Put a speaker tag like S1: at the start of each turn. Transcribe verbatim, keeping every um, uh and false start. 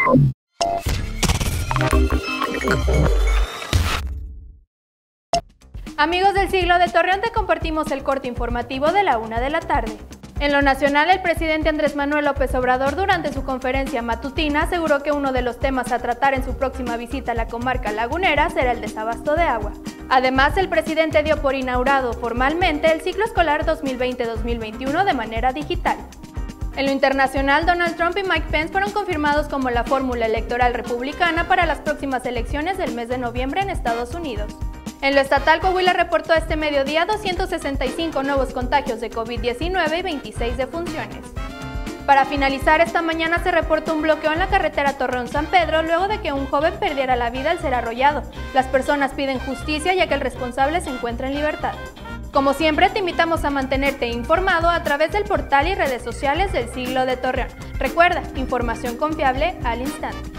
S1: Amigos del Siglo de Torreón, te compartimos el corte informativo de la una de la tarde. En lo nacional, el presidente Andrés Manuel López Obrador, durante su conferencia matutina, aseguró que uno de los temas a tratar en su próxima visita a la comarca lagunera será el desabasto de agua. Además, el presidente dio por inaugurado formalmente el ciclo escolar dos mil veinte dos mil veintiuno de manera digital. En lo internacional, Donald Trump y Mike Pence fueron confirmados como la fórmula electoral republicana para las próximas elecciones del mes de noviembre en Estados Unidos. En lo estatal, Coahuila reportó este mediodía doscientos sesenta y cinco nuevos contagios de COVID diecinueve y veintiséis defunciones. Para finalizar, esta mañana se reportó un bloqueo en la carretera Torreón-San Pedro luego de que un joven perdiera la vida al ser arrollado. Las personas piden justicia ya que el responsable se encuentra en libertad. Como siempre, te invitamos a mantenerte informado a través del portal y redes sociales del Siglo de Torreón. Recuerda, información confiable al instante.